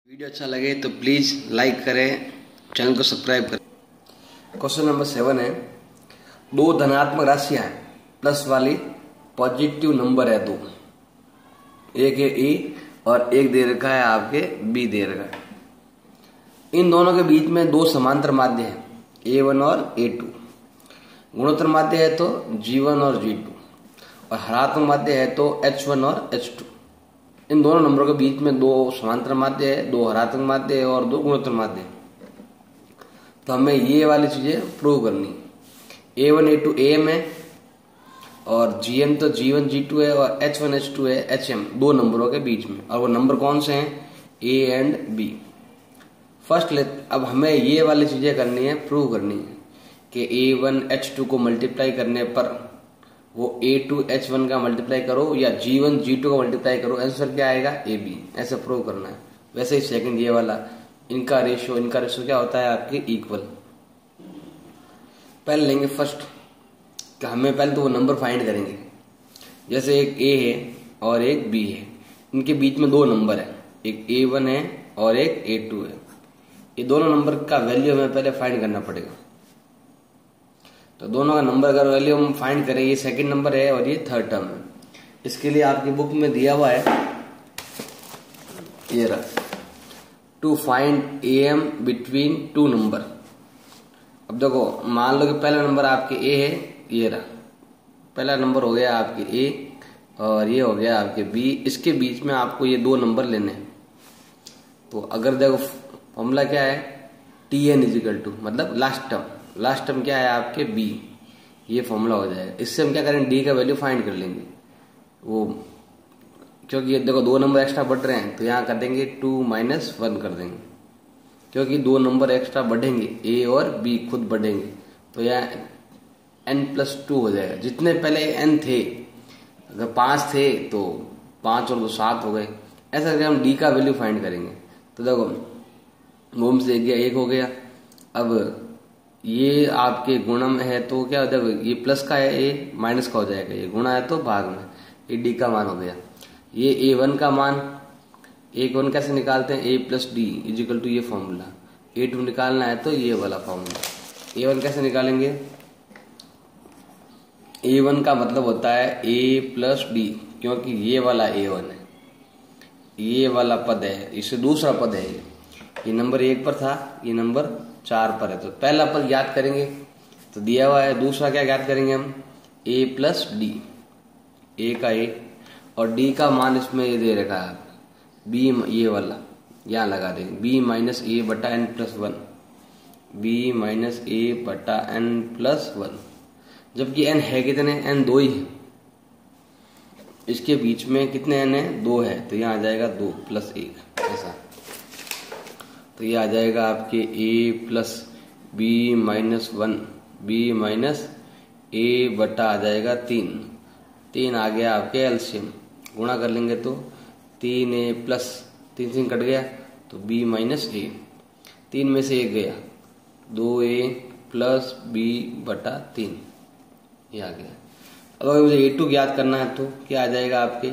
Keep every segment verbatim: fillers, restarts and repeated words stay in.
Video अच्छा लगे तो प्लीज़ लाइक करें, चैनल को सब्सक्राइब करें। क्वेश्चन नंबर सेवन है, दो धनात्मक राशियां हैं प्लस वाली, पॉजिटिव नंबर है दो, एक है ए और एक दे रखा है आपके बी दे रखा है। इन दोनों के बीच में दो समांतर माध्य हैं ए वन और ए टू। गुणोत्तर माध्य है तो जी वन और जी टू और हरात्मक माध्य है तो एच वन और एच टू। इन दोनों नंबरों के बीच में दो समांतर माध्य है, दो हरात्मक माध्य है और दो गुणोत्तर माध्य है। तो हमें ये वाली चीजें प्रूव करनी है। A one A two A M है और जी एम तो जी वन जी टू है और एच वन एच टू है एच एम, दो नंबरों के बीच में। और वो नंबर कौन से हैं? A and B. फर्स्ट ले अब हमें ये वाली चीजें करनी है, प्रूव करनी है कि ए वन एच टू को मल्टीप्लाई करने पर वो ए टू एच वन का मल्टीप्लाई करो या जी वन जी टू का मल्टीप्लाई करो, आंसर क्या आएगा? A B. ऐसे प्रूव करना है। वैसे ही सेकंड ये वाला, इनका रेशियो इनका रेशियो क्या होता है आपके? इक्वल। पहले लेंगे फर्स्ट कि हमें पहले तो वो नंबर फाइंड करेंगे। जैसे एक ए है और एक बी है, इनके बीच में दो नंबर है, एक ए वन है और एक ए टू है। ये दोनों नंबर का वैल्यू हमें पहले फाइंड करना पड़ेगा। तो दोनों का नंबर अगर वैल्यू हम फाइंड करें, ये सेकंड नंबर है और ये थर्ड टर्म है। इसके लिए आपकी बुक में दिया हुआ है ये रहा, to find A M between two number. अब देखो, मान लो कि पहला नंबर आपके ए है, ये रहा पहला नंबर हो गया आपके ए और ये हो गया आपके बी। इसके बीच में आपको ये दो नंबर लेने हैं। तो अगर देखो फॉर्मूला क्या है? टी एन इजिकल टू, मतलब लास्ट टर्म। लास्ट टर्म क्या है आपके? बी। ये फॉर्मूला हो जाएगा। इससे हम क्या करेंगे? डी का वैल्यू फाइंड कर लेंगे वो, क्योंकि ये देखो दो नंबर एक्स्ट्रा बढ़ रहे हैं तो यहाँ कर देंगे टू माइनस वन कर देंगे, क्योंकि दो नंबर एक्स्ट्रा बढ़ेंगे, ए और बी खुद बढ़ेंगे। तो यहाँ एन प्लस टू हो जाएगा। जितने पहले एन थे, अगर पांच थे तो पांच और दो सात हो गए। ऐसा करके हम डी का वैल्यू फाइंड करेंगे। तो देखो मोम से एक गया, एक हो गया। अब ये आपके गुणम है तो क्या होता है? ये प्लस का है, ए माइनस का हो जाएगा। ये गुणा है तो भाग में, ये डी का मान हो गया। ये ए वन का मान, ए वन कैसे निकालते हैं? A plus D is equal to ये फॉर्मूला। ए टू निकालना है तो ये वाला फॉर्मूला। ए वन कैसे निकालेंगे? ए वन का मतलब होता है ए प्लस डी, क्योंकि ये वाला ए वन है, ये वाला पद है, इससे दूसरा पद है। ये ये नंबर एक पर था, ये नंबर चार पर है। तो पहला पद याद करेंगे तो दिया हुआ है। दूसरा क्या याद करेंगे हम? ए प्लस डी, ए का ए और डी का मान इसमें ये दे रखा है बी, ये वाला यहाँ लगा देंगे बी माइनस ए बटा N plus one, B minus A बटा एन प्लस वन। जबकि एन है कितने? एन दो ही है। इसके बीच में कितने एन है? दो है। तो यहाँ आ जाएगा दो प्लस एक, ऐसा। तो ये आ जाएगा आपके A plus B minus one, B minus A बटा आ जाएगा तीन। तीन आ गया आपके एलसीएम, गुणा कर लेंगे तो तीन ए प्लस तीन तीन कट गया तो बी माइनस ए। तीन में से एक गया, दो ए प्लस बी बटा तीन, ये आ गया। अब अगर मुझे ए टू याद करना है तो क्या आ जाएगा आपके?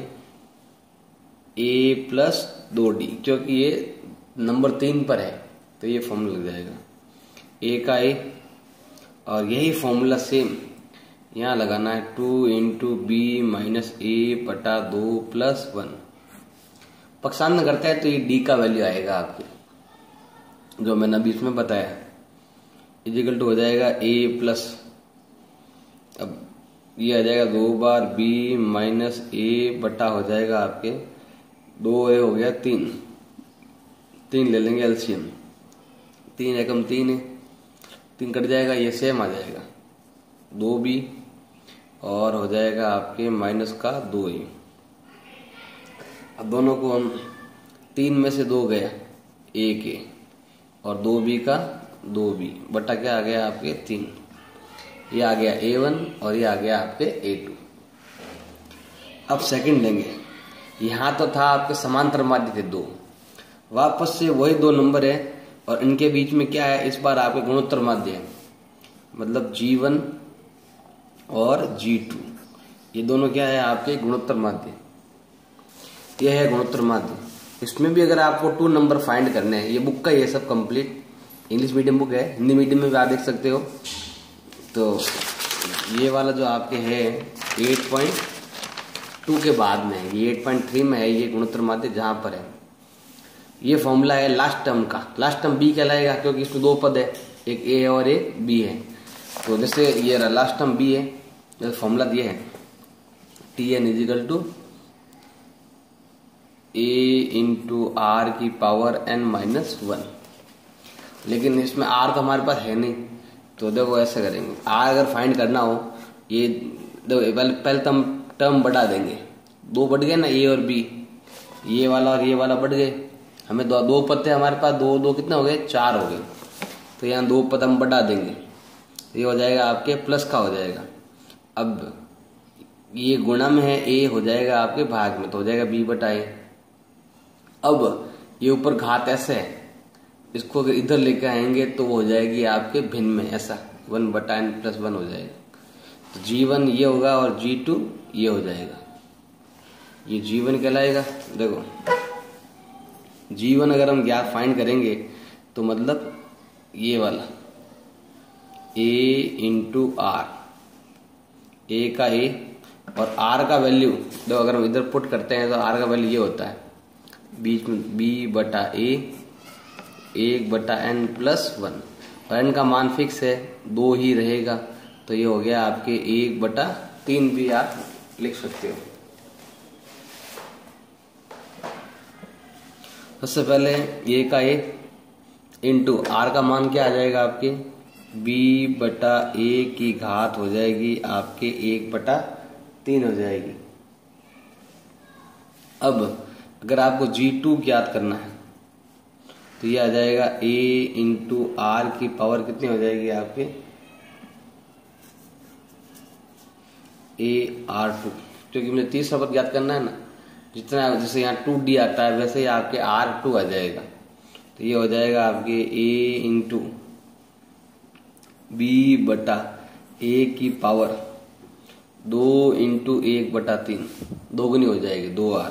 ए प्लस दो डी, क्योंकि ये नंबर तीन पर है तो ये फॉर्मूला लग जाएगा ए का ए। और यही फॉर्मूला सेम यहाँ लगाना है, two into B minus A बटा दो प्लस वन। पक्षांतर करता है तो ये डी का वैल्यू आएगा आपके, जो मैंने अभी इसमें बताया, इजिकल टू हो जाएगा ए प्लस, अब ये आ जाएगा दो बार बी माइनस ए बटा हो जाएगा आपके दो ए हो गया तीन, तीन ले लेंगे एलसीएम। तीन एकम तीन है, तीन कट जाएगा, ये सेम आ जाएगा दो बी और हो जाएगा आपके माइनस का दो ए। अब दोनों को हम, तीन में से दो गया एक ए और दो बी का दो बी बटा क्या आ गया आपके तीन। ये आ गया ए वन और ये आ गया आपके ए टू। अब सेकंड लेंगे। यहां तो था आपके समांतर माध्य थे दो, वापस से वही दो नंबर है और इनके बीच में क्या है? इस बार आपके गुणोत्तर माध्य है, मतलब जी वन और जी टू। ये दोनों क्या है? आपके गुणोत्तर माध्य। यह है गुणोत्तर माध्य। इसमें भी अगर आपको टू नंबर फाइंड करने हैं, ये बुक का ये सब कंप्लीट इंग्लिश मीडियम बुक है, हिंदी मीडियम में भी आप देख सकते हो। तो ये वाला जो आपके है एट पॉइंट टू के बाद में है, ये एट पॉइंट थ्री में है, ये गुणोत्तर माध्य जहां पर है। ये फॉर्मूला है लास्ट टर्म का, लास्ट टर्म बी कहलाएगा क्योंकि इसमें दो पद है, एक ए है और एक बी है। तो जैसे ये लास्ट टर्म बी है, जैसे फॉर्मूला दिया है T N is equal to A into R की पावर एन माइनस वन। लेकिन इसमें आर तो हमारे पास है नहीं, तो देखो ऐसे करेंगे, आर अगर फाइंड करना हो, ये देखो पहले पहले तो हम टर्म बढ़ा देंगे, दो बढ़ गए ना ए और बी, ये वाला और ये वाला बढ़ गए, हमें दो दो पद थे हमारे पास, दो दो कितने हो गए, चार हो गए। तो यहाँ दो पद हम बढ़ा देंगे, ये हो जाएगा आपके प्लस का हो जाएगा। अब ये गुणा में है, ए हो जाएगा आपके भाग में, तो हो जाएगा बी बटा ए। अब ये ऊपर घात ऐसे है, इसको अगर इधर लेकर आएंगे तो वो हो जाएगी आपके भिन्न में, ऐसा वन बटा एन प्लस वन हो जाएगा। तो जी वन ये होगा और जी टू ये हो जाएगा, ये जी वन कहलाएगा। देखो जी वन अगर हम ज्ञात फाइंड करेंगे तो मतलब ये वाला ए इंटू आर, ए का ए और आर का वैल्यू देखो अगर हम इधर पुट करते हैं तो आर का वैल्यू ये होता है बीच में बी बटा ए एक बटा एन प्लस वन, और एन का मान फिक्स है, दो ही रहेगा, तो ये हो गया आपके एक बटा तीन भी आप लिख सकते हो। सबसे पहले ए का ए इंटू आर का मान क्या आ जाएगा आपके बी बटा ए की घात हो जाएगी आपके एक बटा तीन हो जाएगी। अब अगर आपको जी टू ज्ञात करना है तो ये आ जाएगा ए इंटू आर की पावर कितनी हो जाएगी आपके ए आर टू, क्योंकि मुझे तीसरा पद ज्ञात करना है ना, जितना जैसे यहाँ टू डी आता है वैसे ही आपके आर टू आ जाएगा। तो ये हो जाएगा आपके ए इंटू बी बटा ए की पावर दो इंटू एक बटा तीन, दोगुनी हो जाएगी दो आर।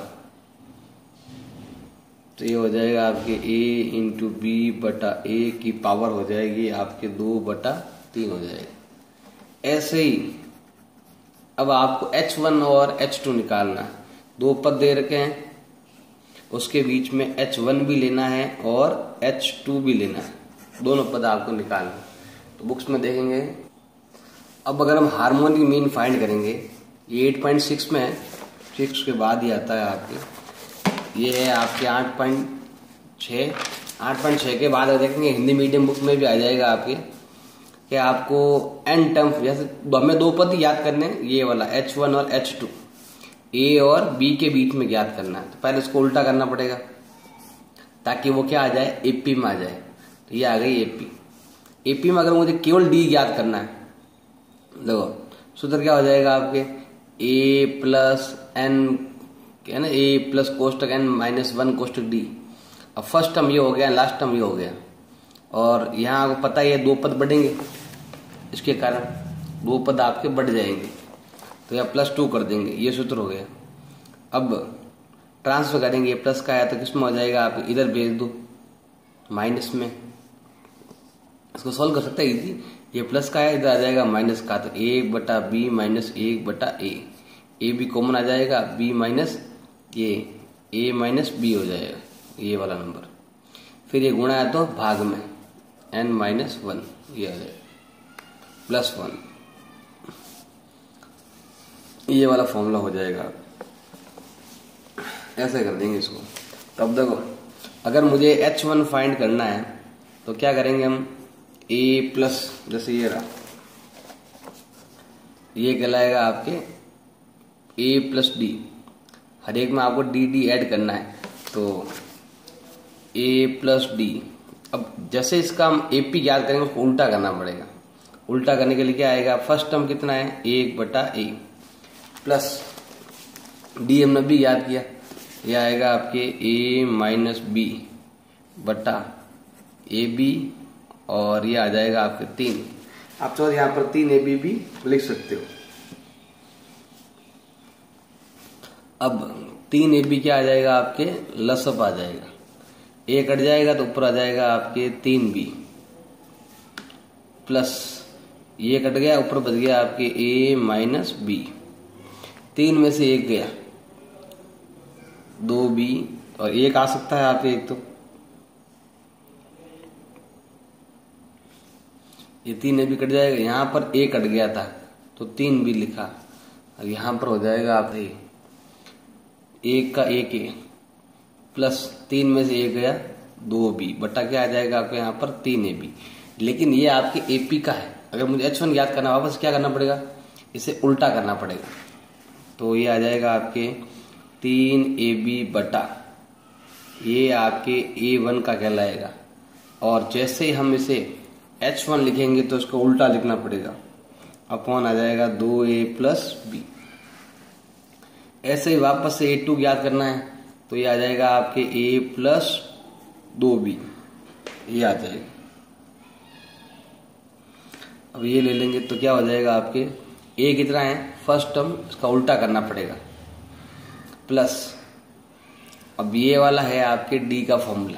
तो ये हो जाएगा आपके ए इंटू बी बटा ए की पावर हो जाएगी आपके दो बटा तीन हो जाएगा। ऐसे ही अब आपको एच वन और एच टू निकालना है, दो पद दे रखे हैं, उसके बीच में एच वन भी लेना है और एच टू भी लेना है, दोनों पद आपको निकालना है। तो बुक्स में देखेंगे। अब अगर हम हार्मोनिक मीन फाइंड करेंगे, ये एट पॉइंट सिक्स में है, सिक्स के बाद ही आता है आपके, ये है आपके आठ पॉइंट छः, आठ पॉइंट छः के बाद देखेंगे हिंदी मीडियम बुक में भी आ जाएगा आपके कि आपको एन टर्म, जैसे हमें दो पद याद करने हैं, ये वाला एच वन और एच टू, ए और बी के बीच में ज्ञात करना है। तो पहले इसको उल्टा करना पड़ेगा ताकि वो क्या आ जाए, एपी में आ जाए। तो ये आ गई एपी। एपी में अगर मुझे केवल डी ज्ञात करना है, देखो सूत्र क्या हो जाएगा आपके ए प्लस एन, क्या ना, ए प्लस कोष्टक एन माइनस वन कोष्टक डी। अब फर्स्ट टर्म ये हो गया, लास्ट टर्म ये हो गया, और यहाँ आपको पता ही है दो पद बढ़ेंगे, इसके कारण दो पद आपके बढ़ जाएंगे, तो यहाँ प्लस टू कर देंगे, ये सूत्र हो गया। अब ट्रांसफर करेंगे, ये प्लस का आया तो किसमें हो जाएगा, आप इधर भेज दो माइनस में, इसको सॉल्व कर सकते हैं इजी। ये प्लस का है, इधर आ जाएगा माइनस का, तो एक बटा बी माइनस एक बटा ए, ए भी कॉमन आ जाएगा, बी माइनस ये ए माइनस बी हो जाएगा, ये वाला नंबर। फिर ये गुणा है तो भाग में एन माइनस वन, ये आ जाएगा प्लस वन, ये वाला फॉर्मूला हो जाएगा। ऐसे कर देंगे इसको। तब देखो अगर मुझे एच वन फाइंड करना है तो क्या करेंगे हम, ए प्लस, जैसे ये रहा, ये कहलाएगा आपके ए प्लस डी, हर एक में आपको डी डी ऐड करना है, तो ए प्लस डी। अब जैसे इसका हम एपी याद करेंगे उसको उल्टा करना पड़ेगा। उल्टा करने के लिए क्या आएगा, फर्स्ट टर्म कितना है, एक बटा ए प्लस डी हमने भी याद किया, यह आएगा आपके ए माइनस बी बटा ए बी, और ये आ जाएगा आपके तीन। आप चाहो यहाँ पर तीन ए बी भी लिख सकते हो। अब तीन ए बी क्या आ जाएगा आपके लसअप आ जाएगा, ए कट जाएगा तो ऊपर आ जाएगा आपके तीन बी प्लस ये कट गया ऊपर बच गया आपके ए माइनस बी, तीन में से एक गया दो बी और एक आ सकता है आपके एक, तो ये तीन ए बी कट जाएगा, यहां पर ए कट गया था तो तीन बी लिखा और यहां पर हो जाएगा आप एक का एक ए प्लस तीन में से एक गया दो बी बटा क्या आ जाएगा आपके यहाँ पर तीन ए बी। लेकिन ये आपके एपी का है, अगर मुझे एच वन याद करना वापस क्या करना पड़ेगा, इसे उल्टा करना पड़ेगा। तो ये आ जाएगा आपके तीन ए बी बटा ये आपके ए वन का कहलाएगा, और जैसे हम इसे एच वन लिखेंगे तो इसको उल्टा लिखना पड़ेगा, अपॉन आ जाएगा दो ए प्लस बी। ऐसे ही वापस से ए टू याद करना है तो ये आ जाएगा आपके ए प्लस दो बी, ये आ जाएगा। अब ये ले लेंगे तो क्या हो जाएगा आपके ए कितना है फर्स्ट टर्म, इसका उल्टा करना पड़ेगा, प्लस अब ये वाला है आपके डी का फॉर्मूला,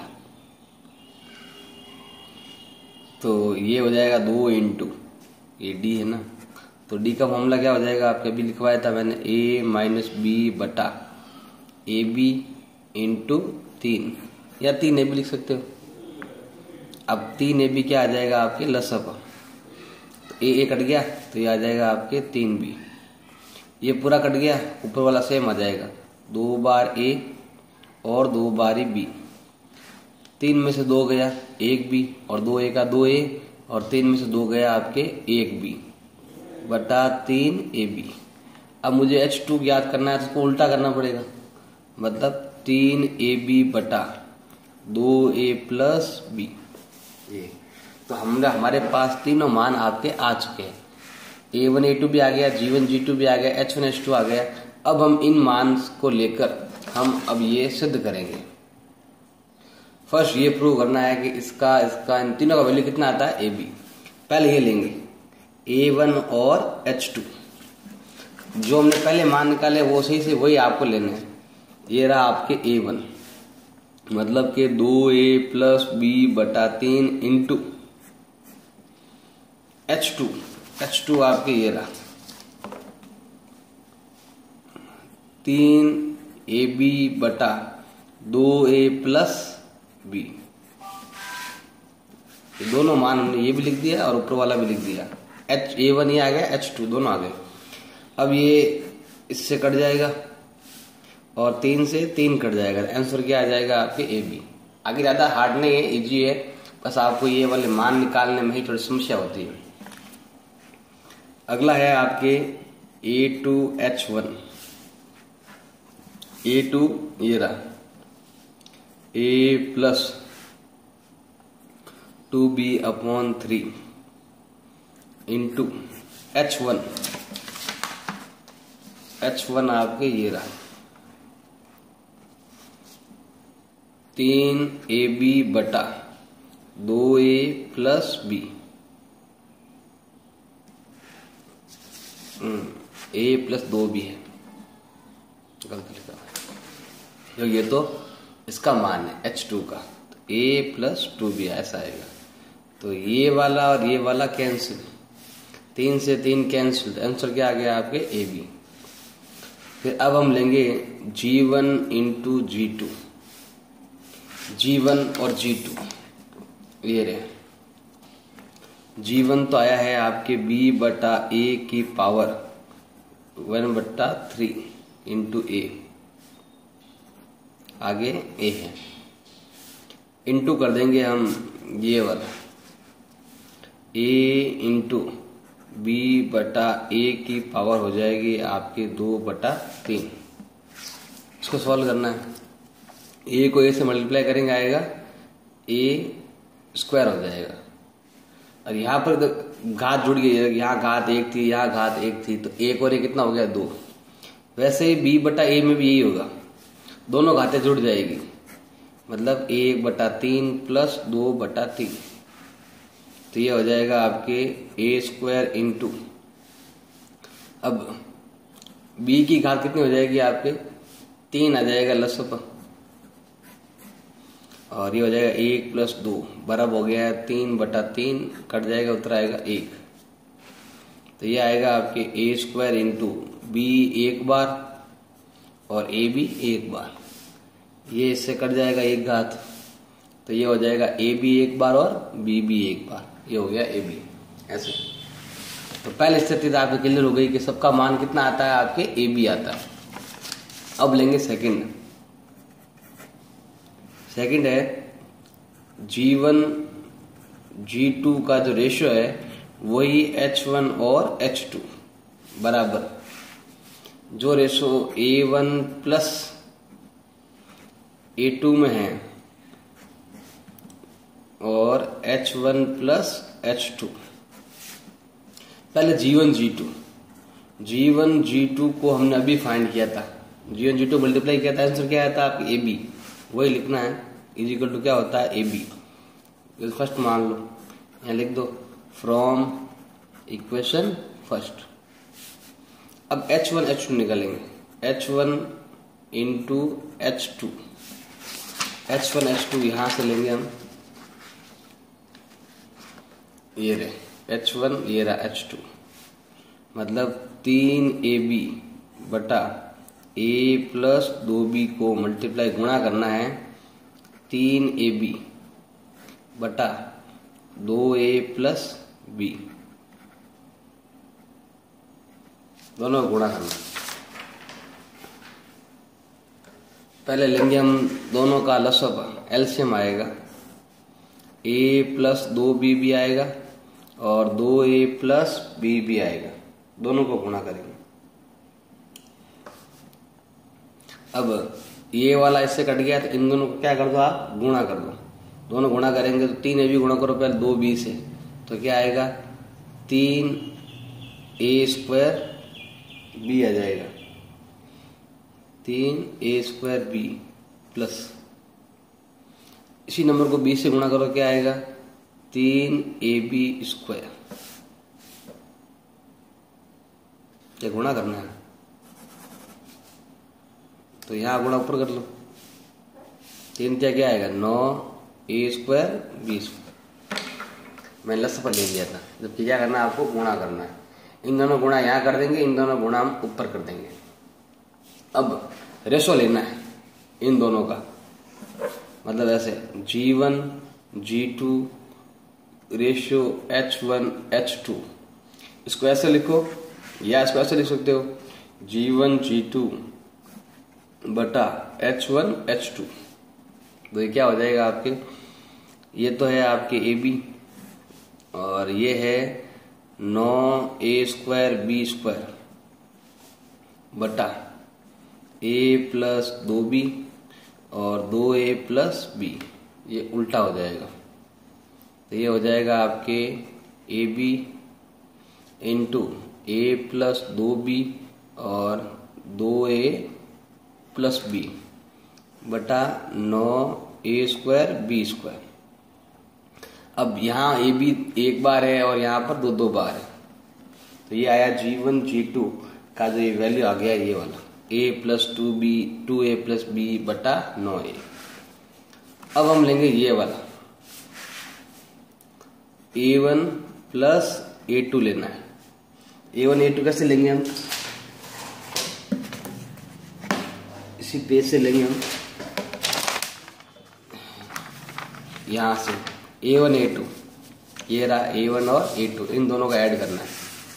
तो ये हो जाएगा दो इंटू ये डी है ना, तो डी का फॉर्मूला क्या हो जाएगा आपके, अभी लिखवाया था मैंने ए माइनस बी बटा ए बी इंटू तीन, या तीन ए बी लिख सकते हो। अब तीन ए बी क्या आ जाएगा आपके लसअप, तो ए ए कट गया तो ये आ जाएगा आपके तीन बी, ये पूरा कट गया ऊपर वाला सेम आ जाएगा, दो बार ए और दो बार बी, तीन में से दो गया एक बी और दो ए का दो ए और तीन में से दो गया आपके एक बी बटा तीन ए बी। अब मुझे एच टू याद करना है तो उसको उल्टा करना पड़ेगा, मतलब तीन ए बी बटा दो ए प्लस बी। ये तो हमने हमारे पास तीनों मान आपके आ चुके हैं, ए वन ए टू भी आ गया, जी वन जी टू भी आ गया, एच वन एच टू आ गया। अब हम इन मान को लेकर हम अब ये सिद्ध करेंगे। फर्स्ट ये प्रूव करना है कि इसका इसका इन तीनों का वैल्यू कितना आता है ए बी। पहले ये लेंगे ए वन और एच टू, जो हमने पहले मान निकाले वो सही से वही आपको लेने हैं। ये रहा आपके ए वन, मतलब कि दो ए प्लस बी बटा तीन into H two, H two आपके ये रहा तीन ए बी बटा दो ए प्लस बी। दोनों मान हमने ये भी लिख दिया और ऊपर वाला भी लिख दिया, एच ए वन ये आ गया, एच टू दोनों आ गए। अब ये इससे कट जाएगा और तीन से तीन कट जाएगा, आंसर क्या आ जाएगा आपके ए बी। आगे ज्यादा हार्ड नहीं है, इजी है, बस आपको ये वाले मान निकालने में ही थोड़ी समस्या होती है। अगला है आपके A two H one, A two ये रहा A plus two B upon three into H one, H one आपके ये रहा तीन ए बी बटा दो A plus B, A plus दो बी है, गलत लिखा है, जो ये तो इसका मान है एच टू का, तो ए प्लस टू बी ऐसा आएगा। तो ये वाला और ये वाला कैंसिल, तीन से तीन कैंसिल, आंसर क्या आ गया आपके ए बी। फिर अब हम लेंगे G one into G two, G one और जी टू ये रहे। जी वन तो आया है आपके b बटा ए की पावर वन बट्टा थ्री इंटू ए, आगे ए है, इंटू कर देंगे हम ये वाला a इंटू बी बटा ए की पावर हो जाएगी आपके दो बटा तीन। इसको सॉल्व करना है, ए को ए से मल्टीप्लाई करेंगे आएगा ए स्क्वायर हो जाएगा, और यहाँ पर तो घात जुड़ गई है, यहाँ घात एक थी यहाँ घात एक थी, तो एक और एक कितना हो गया दो। वैसे ही बी बटा ए में भी यही होगा, दोनों घातें जुड़ जाएगी, मतलब एक बटा तीन प्लस दो बटा तीन, तो ये हो जाएगा आपके ए स्क्वायर इंटू, अब बी की घात कितनी हो जाएगी आपके तीन आ जाएगा लसप, और ये हो जाएगा एक प्लस दो बराबर हो गया है तीन बटा तीन, कट जाएगा, उत्तर आएगा एक। तो ये आएगा आपके ए स्क्वायर इंटू बी एक बार और ए बी एक बार, ये इससे कट जाएगा एक घात, तो ये हो जाएगा ए बी एक बार और बी बी एक बार, ये हो गया ए बी। ऐसे तो पहली स्थिति तो आपकी क्लियर हो गई कि सबका मान कितना आता है, आपके ए बी आता है। अब लेंगे सेकंड। सेकंड है जी वन जी टू का जो रेशियो है वही एच वन और एच टू बराबर, जो ratio A one plus A two में है और H one plus H two. पहले G one G two G one G two को हमने अभी फाइंड किया था, G one G two multiply किया था, आंसर क्या आया था आपकी ए बी, वही लिखना है। इज इक्वल टू क्या होता है ए बी। फर्स्ट मान लो, यहाँ लिख दो फ्रॉम इक्वेशन फर्स्ट। अब एच वन एच टू निकालेंगे, H one into H two, H one H two यहां से लेंगे हम, ये रहे एच वन, ये रहा एच टू, मतलब तीन ए बी बटा ए प्लस दो बी को मल्टीप्लाई गुणा करना है तीन ए बी बटा दो ए प्लस बी, दोनों को गुणा करना। पहले लेंगे हम दोनों का लसब, एलसीएम आएगा, ए प्लस दो बी भी आएगा और दो ए प्लस बी भी आएगा, दोनों को गुणा करेंगे। अब ये वाला इससे कट गया तो इन दोनों को क्या कर दो आप, गुणा कर दो। दोनों गुणा करेंगे तो तीन ए बी गुणा करो पहले दो बी से, तो क्या आएगा तीन ए स्क्वायर बी आ जाएगा, तीन ए स्क्वायर बी प्लस इसी नंबर को बी से गुणा करो, क्या आएगा तीन ए बी स्क्वायर, ये गुणा करना है तो यहां गुणा ऊपर कर लो, तीन क्या क्या आएगा नौ ए स्क्वायर बी स्क्वायर, मैंने लस पर ले लिया था, जबकि क्या करना है आपको गुणा करना है। इन दोनों गुणा यहां कर देंगे, इन दोनों गुणा हम ऊपर कर देंगे। अब रेशो लेना है इन दोनों का, मतलब ऐसे G one G two ratio H one H two, इसको ऐसे लिखो या इसको ऐसे लिख सकते हो जी वन जी टू बटा एच वन एच टू। तो ये क्या हो जाएगा आपके, ये तो है आपके ए बी और ये है नौ ए स्क्वायर बी स्क्वायर बटा ए प्लस दो बी और दो ए प्लस बी, ये उल्टा हो जाएगा। तो ये हो जाएगा आपके A B into A plus दो बी और दो ए प्लस बी बटा नौ ए स्क्वायर बी स्क्वायर। अब यहाँ ए बी एक बार है और यहाँ पर दो दो बार है, तो ये आया जी वन जी टू का जो ये वैल्यू आ गया ये वाला A plus two B two A plus B बटा नौ ए। अब हम लेंगे ये वाला A one plus A two लेना है। ए वन ए टू कैसे लेंगे हम, इसी पेज से लेंगे हम, यहां से ए वन ए टू, ये रहा ए वन और ए टू, इन दोनों का ऐड करना है।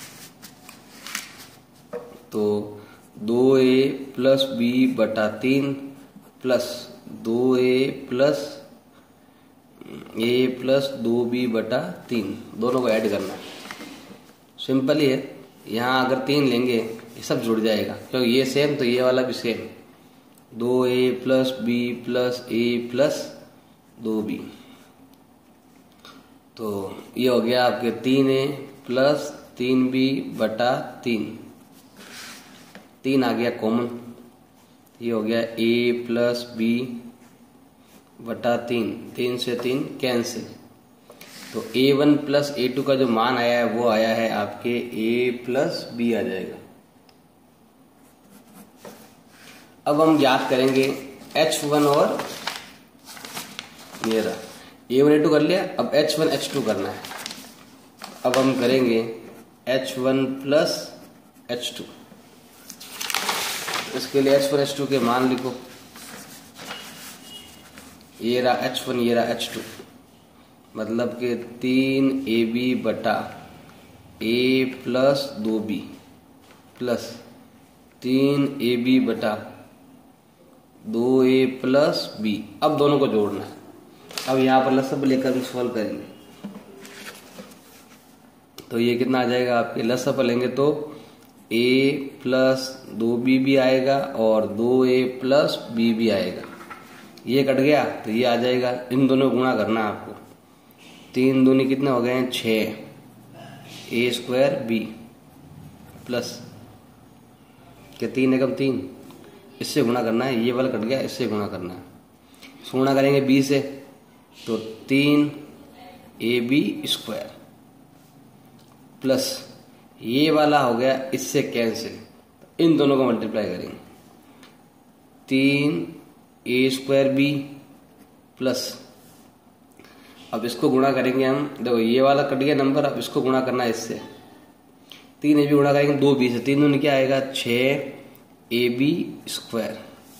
तो दो ए प्लस बी बटा तीन प्लस दो ए प्लस ए प्लस दो बी बटा तीन, दोनों को ऐड करना है। सिंपल ही है, यहाँ अगर तीन लेंगे ये सब जुड़ जाएगा क्योंकि ये सेम तो ये वाला भी सेम, दो A plus B plus A plus दो बी, तो ये हो गया आपके तीन ए प्लस तीन बी बटा तीन, तीन आ गया कॉमन, ये हो गया ए प्लस बी बटा तीन, तीन से तीन कैंसिल, तो A one plus A two का जो मान आया है वो आया है आपके ए प्लस बी आ जाएगा। अब हम ज्ञात करेंगे एच वन और ये रहा ए वन ए टू कर लिया। अब एच वन एच टू करना है। अब हम करेंगे H one plus H two. इसके लिए एच वन एच टू के मान लिखो। ये रहा एच वन, ये रहा एच टू, मतलब कि तीन ए बी बटा ए प्लस दो बी प्लस तीन ए बी बटा दो ए प्लस बी। अब दोनों को जोड़ना है। अब यहां पर लसब लेकर हम सॉल्व करेंगे तो ये कितना आ जाएगा आपके, लसब लेंगे तो ए प्लस दो बी भी आएगा और दो ए प्लस बी भी आएगा। ये कट गया तो ये आ जाएगा। इन दोनों गुणा करना है आपको। तीन दूनी कितने हो गए हैं, छः ए स्क्वायर बी प्लस के तीन एकम तीन, इससे गुणा करना है। ये वाला कट गया, इससे गुणा करना है। गुणा करेंगे बी से तो तीन ए बी स्क्वायर प्लस ये वाला हो गया इससे कैंसिल, इन दोनों को मल्टीप्लाई करेंगे। तीन ए स्क्वायर बी प्लस, अब इसको गुणा करेंगे हम। देखो ये वाला कट गया नंबर, अब इसको गुणा करना है इससे। तीन ए बी गुणा करेंगे दो बी से, तीन दूनी क्या आएगा, छः ए बी स्क्वायर।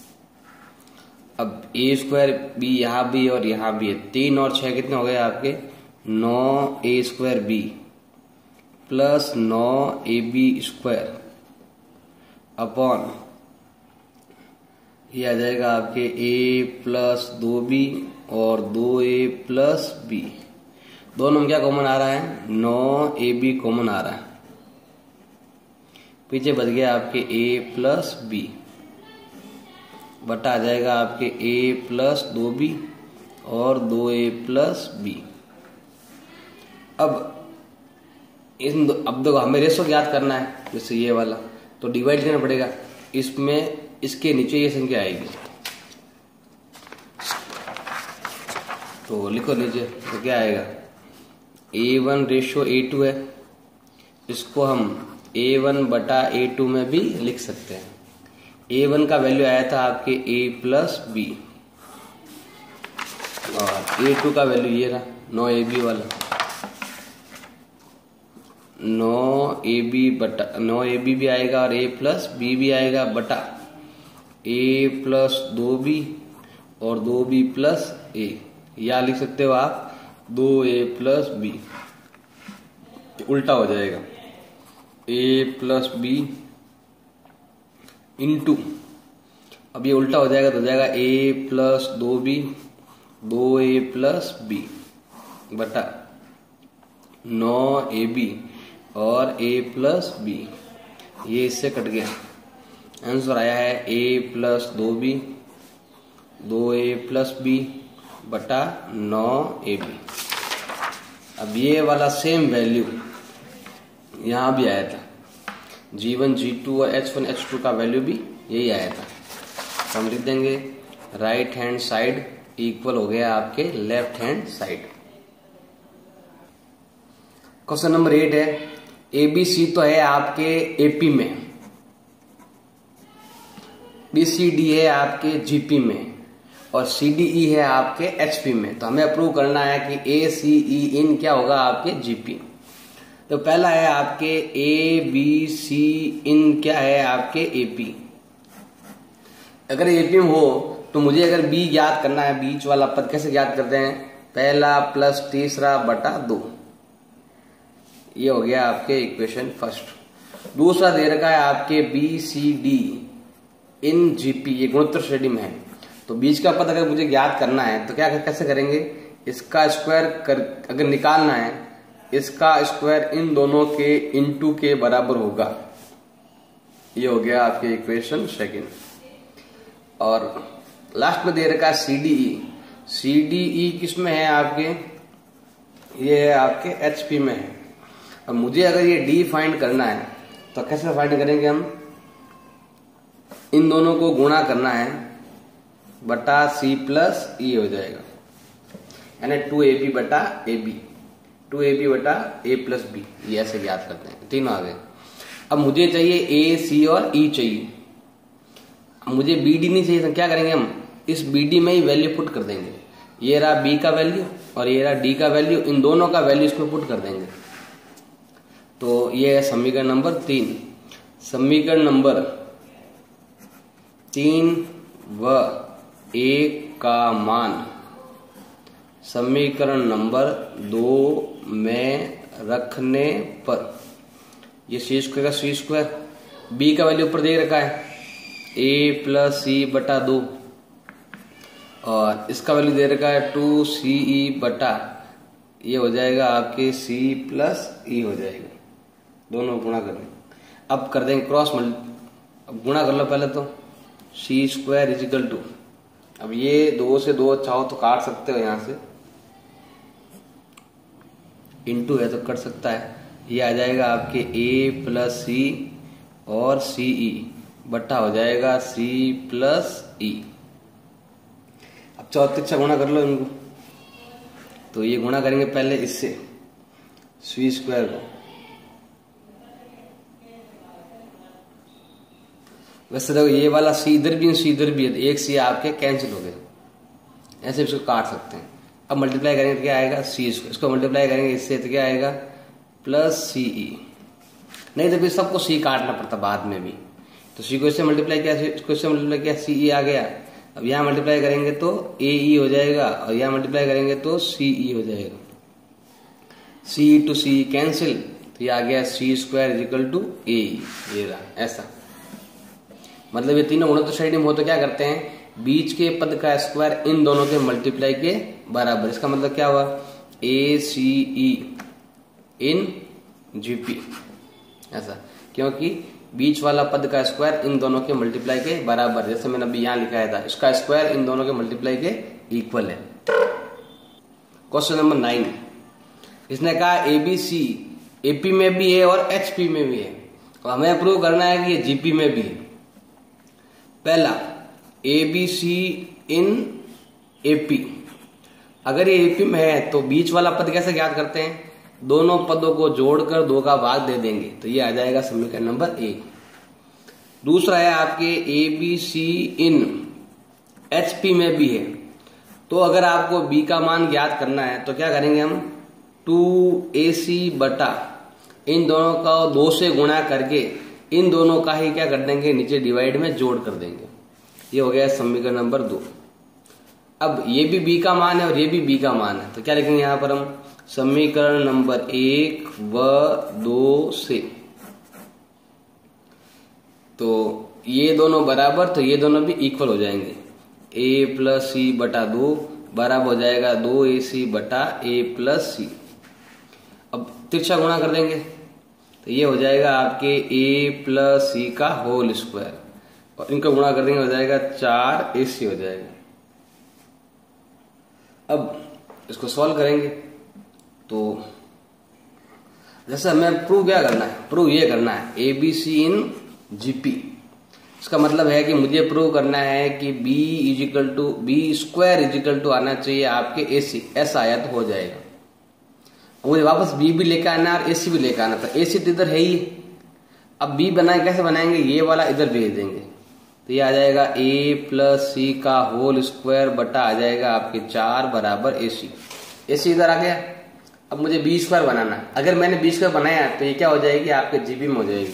अब ए स्क्वायर बी यहाँ भी और यहाँ भी है। तीन और छः कितने हो गए आपके, नौ ए स्क्वायर बी प्लस नौ ए बी स्क्वायर अपॉन ये आ जाएगा आपके ए प्लस दो बी और दो ए प्लस बी। दोनों में क्या कॉमन आ रहा है, नौ ए बी कॉमन आ रहा है। पीछे बच गया आपके ए प्लस बी बटा आ जाएगा आपके ए प्लस दो बी और दो ए प्लस बी। अब इन दो, अब देखो हमें रेशो ज्ञात करना है, जैसे ये वाला तो डिवाइड करना पड़ेगा। इसमें इसके नीचे ये संख्या आएगी तो लिखो नीचे तो क्या आएगा, A one ratio A two है। इसको हम ए वन बटा ए टू में भी लिख सकते हैं। ए वन का वैल्यू आया था आपके ए प्लस बी और ए टू का वैल्यू ये रहा नौ ए बी वाला। नौ ए बी बटा नौ ए बी भी आएगा और ए प्लस बी भी आएगा बटा ए प्लस दो बी और दो बी प्लस ए, या लिख सकते हो आप दो ए प्लस बी। उल्टा हो जाएगा, ए प्लस बी इंटू, अब ये उल्टा हो जाएगा तो हो जाएगा ए प्लस दो बी दो ए प्लस बी बटा नौ ए बी और ए प्लस बी। ये इससे कट गया, आंसर आया है ए प्लस दो बी दो ए प्लस बी बटा नौ ए बी। अब ये वाला सेम वैल्यू यहां भी आया था, जी वन जी टू और एच वन एच टू का वैल्यू भी यही आया था। तो हम लिख देंगे राइट हैंड साइड इक्वल हो गया आपके left hand side. Question number eight है, ए बी सी तो है आपके एपी में, बी सी डी है आपके जीपी में और सी डी ई है आपके एचपी में। तो हमें अप्रूव करना है कि ए सी ई इन क्या होगा आपके जीपी। तो पहला है आपके ए बी सी इन क्या है आपके एपी। अगर एपी में हो तो मुझे अगर बी ज्ञात करना है, बीच वाला पद कैसे ज्ञात करते हैं, पहला प्लस तीसरा बटा दो। ये हो गया आपके इक्वेशन फर्स्ट। दूसरा दे रखा है आपके B C D in GP, ये गुणोत्तर श्रेणी में है। तो बीच का पद अगर मुझे ज्ञात करना है तो क्या कैसे करेंगे, इसका स्क्वायर कर अगर निकालना है, इसका स्क्वायर इन दोनों के इनटू के बराबर होगा। ये हो गया आपके इक्वेशन सेकंड। और लास्ट में दे रखा है C D E. C D E किस में है आपके, ये है आपके एचपी में है। अब मुझे अगर ये डी फाइंड करना है तो कैसे फाइंड करेंगे हम, इन दोनों को गुणा करना है बटा सी प्लस ई हो जाएगा, यानी टू ए बी बटा A B, two A B बटा ए प्लस बी। ये ऐसे ज्ञात करते हैं, तीनों आ गए। अब मुझे चाहिए ए सी और ई चाहिए। मुझे बी डी नहीं चाहिए, तो क्या करेंगे हम इस बी डी में ही वैल्यू पुट कर देंगे। ये रहा बी का वैल्यू और ये रहा डी का वैल्यू, इन दोनों का वैल्यू इसमें पुट कर देंगे। तो ये है समीकरण नंबर तीन। समीकरण नंबर तीन व एक का मान समीकरण नंबर दो में रखने पर, ये सी स्क्वायर का सी स्क्वायर, बी का वैल्यू ऊपर दे रखा है ए प्लस सी बटा दो, और इसका वैल्यू दे रखा है टू सी ई बटा, ये हो जाएगा आपके सी प्लस ई हो जाएगा, दोनों गुणा कर देंगे। अब कर देंगे क्रॉस मल्टी, अब गुणा कर लो पहले तो, सी स्क्वायर इजिकल टू, अब ये दो से दो चाहो तो काट सकते हो यहां से, इंटू है तो कट सकता है, ये आ जाएगा आपके ए प्लस सी और सी ई बट्टा हो जाएगा सी प्लस ई। अब चौथे अच्छा गुणा कर लो इनको, तो ये गुणा करेंगे पहले इससे सी स्क्वायर को, वैसे देखो ये वाला सी इधर भी सी इधर भी है, तो एक सी आपके कैंसिल हो गए, ऐसे इसको काट सकते हैं। अब मल्टीप्लाई करेंगे तो क्या आएगा सी, इसको मल्टीप्लाई करेंगे इससे तो क्या आएगा प्लस सी ई, नहीं तो फिर सबको सी काटना पड़ता बाद में भी, तो सी को इससे मल्टीप्लाई किया, इसको इससे मल्टीप्लाई किया, सी ई आ गया। अब यहाँ मल्टीप्लाई करेंगे तो ए ई हो जाएगा और यहाँ मल्टीप्लाई करेंगे तो सी ई हो जाएगा, सी टू सी कैंसिल, तो ये आ गया C square equal to A E, ये रहा ऐसा। मतलब ये तीनों गुणों तो साइड में हो तो क्या करते हैं, बीच के पद का स्क्वायर इन दोनों के मल्टीप्लाई के बराबर। इसका मतलब क्या हुआ ए सी ई इन जीपी, ऐसा, क्योंकि बीच वाला पद का स्क्वायर इन दोनों के मल्टीप्लाई के बराबर, जैसे मैंने अभी यहां लिखा था, इसका स्क्वायर इन दोनों के मल्टीप्लाई के इक्वल है। क्वेश्चन नंबर नाइन, इसने कहा एबीसी एपी में भी है और एचपी में भी है, और हमें प्रूव करना है कि ये जीपी में भी है। पहला एबीसी इन एपी, अगर ये एपी में है तो बीच वाला पद कैसे ज्ञात करते हैं, दोनों पदों को जोड़कर दो का भाग दे देंगे, तो ये आ जाएगा समीकरण नंबर एक। दूसरा है आपके A B C in H P में भी है, तो अगर आपको बी का मान ज्ञात करना है तो क्या करेंगे हम, टू ए सी बटा इन दोनों का दो से गुणा करके इन दोनों का ही क्या कर देंगे, नीचे डिवाइड में जोड़ कर देंगे। ये हो गया समीकरण नंबर दो। अब ये भी बी का मान है और ये भी बी का मान है, तो क्या लिखेंगे यहां पर हम, समीकरण नंबर एक व दो से, तो ये दोनों बराबर, तो ये दोनों भी इक्वल हो जाएंगे, ए प्लस सी बटा दो बराबर हो जाएगा दो ए सी बटा ए प्लस सी। अब तिरछा गुणा कर देंगे तो ये हो जाएगा आपके ए प्लस सी का होल स्क्वायर, और इनका गुणा कर देंगे हो जाएगा चार ए सी हो जाएगा। अब इसको सॉल्व करेंगे तो जैसे हमें प्रूव क्या करना है, प्रूव ये करना है A B C in GP. इसका मतलब है कि मुझे प्रूव करना है कि B equal to B square equal to आना चाहिए आपके ए सी, ऐसा आया तो हो जाएगा। मुझे वापस बी भी लेकर आना और ए सी भी लेकर आना था, ए सी तो इधर है ही। अब बी बनाए कैसे बनाएंगे, ये वाला इधर भेज देंगे, तो ये आ जाएगा ए प्लस सी का होल स्क्वायर बटा आ जाएगा आपके चार बराबर ए सी। ए सी इधर आ गया। अब मुझे बी स्क्वायर बनाना है, अगर मैंने बी स्क्वायर बनाया तो ये क्या हो जाएगी आपके जीबी में हो जाएगी,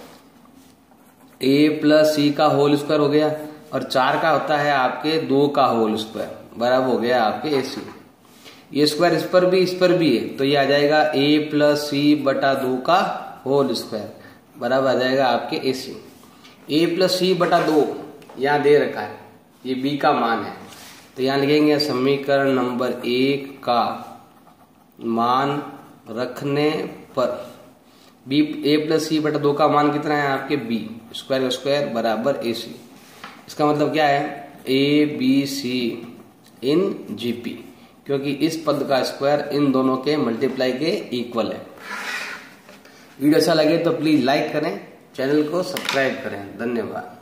ए प्लस सी का होल स्क्वायर हो गया और चार का होता है आपके दो का होल स्क्वायर बराबर हो गया आपके ए सी। ये स्क्वायर इस पर भी इस पर भी है, तो ये आ जाएगा ए प्लस सी बटा दो का होल स्क्वायर बराबर आ जाएगा आपके ए सी। ए प्लस सी बटा दो यहाँ दे रखा है, ये बी का मान है, तो यहाँ लिखेंगे समीकरण नंबर एक का मान रखने पर बी ए प्लस सी बटा दो का मान कितना है आपके बी स्क्वायर स्क्वायर बराबर ए सी। इसका मतलब क्या है, A B C in GP, क्योंकि इस पद का स्क्वायर इन दोनों के मल्टीप्लाई के इक्वल है। वीडियो अच्छा लगे तो प्लीज लाइक करें, चैनल को सब्सक्राइब करें। धन्यवाद।